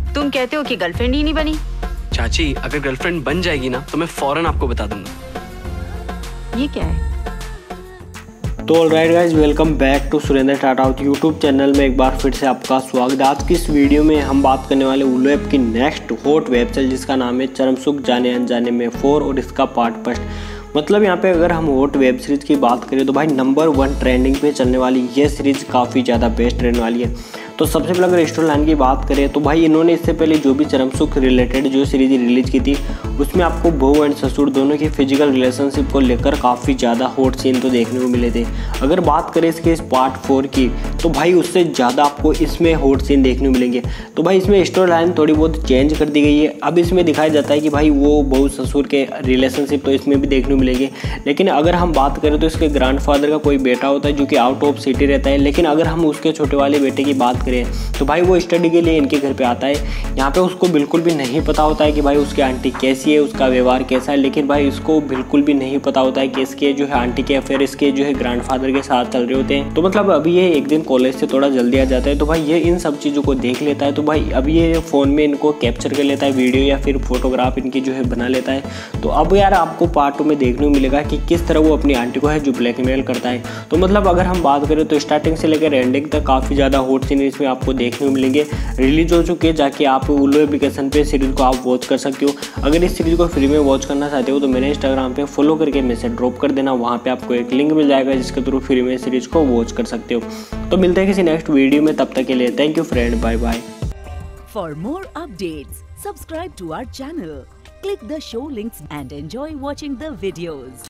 तुम कहते हो कि गर्लफ्रेंड ही नहीं बनी। चाची अगर गर्लफ्रेंड बन जाएगी ना तो मैं फौरन आपको बता दूंगा। ये क्या है? तो alright guys, welcome back to Surendra Tata YouTube channel में एक बार फिर से आपका स्वागत है। आज की इस वीडियो में हम बात करने वाले उल्लू ऐप की नेक्स्ट हॉट वेब सीरीज जिसका नाम है चरम सुख जाने अनजाने में 4 और इसका पार्ट फर्स्ट। मतलब यहाँ पे अगर हम हॉट वेब सीरीज की बात करें तो भाई नंबर 1 ट्रेंडिंग पे चलने वाली ये सीरीज काफ़ी ज़्यादा बेस्ट रहने वाली है। तो सबसे पहले अगर स्टोरी लाइन की बात करें तो भाई इन्होंने इससे पहले जो भी चरम सुख रिलेटेड जो सीरीज रिलीज की थी उसमें आपको बहू एंड ससुर दोनों की फिजिकल रिलेशनशिप को लेकर काफ़ी ज़्यादा हॉट सीन तो देखने को मिले थे। अगर बात करें इसके इस पार्ट 4 की तो भाई उससे ज़्यादा आपको इसमें हॉट सीन देखने को मिलेंगे। तो भाई इसमें स्टोरी लाइन थोड़ी बहुत चेंज कर दी गई है। अब इसमें दिखाया जाता है कि भाई वो बहू ससुर के रिलेशनशिप तो इसमें भी देखने को मिलेंगे, लेकिन अगर हम बात करें तो इसके ग्रैंडफादर का कोई बेटा होता है जो कि आउट ऑफ सिटी रहता है। लेकिन अगर हम उसके छोटे वाले बेटे की बात करें तो भाई वो स्टडी के लिए इनके घर पे आता है। यहाँ पे उसको बिल्कुल भी नहीं पता होता है कि भाई उसकी आंटी कैसी है, उसका व्यवहार कैसा है, लेकिन भाई इसको बिल्कुल भी नहीं पता होता है कि इसके जो है आंटी के अफेयर इसके जो है ग्रैंडफादर के साथ चल रहे होते हैं। तो मतलब अभी ये एक दिन कॉलेज से थोड़ा जल्दी आ जाता है तो भाई ये इन सब चीज़ों को देख लेता है। तो भाई अभी ये फ़ोन में इनको कैप्चर कर लेता है वीडियो या फिर फोटोग्राफ इनकी जो है बना लेता है। तो अब यार आपको पार्ट 2 में देखने को मिलेगा कि किस तरह वो अपनी आंटी को है जो ब्लैकमेल करता है। तो मतलब अगर हम बात करें तो स्टार्टिंग से लेकर एंडिंग तक काफ़ी ज़्यादा हॉट सीन इसमें आपको देखने को मिलेंगे। रिलीज हो चुके हैं, जाके आप उल्लू एप्लीकेशन पे सीरीज को आप वॉच कर सकते हो। अगर इस सीरीज को फ्री में वॉच करना चाहते हो तो मेरे इंस्टाग्राम पे फॉलो करके मैसेज ड्रॉप कर देना, वहाँ पे आपको एक लिंक मिल जाएगा जिसके थ्रू फ्री में सीरीज को वॉच कर सकते हो। तो मिलते हैं किसी नेक्स्ट वीडियो में, तब तक के लिए thank you friend, bye bye. For more updates, subscribe to our channel, click the show links and enjoy watching the videos.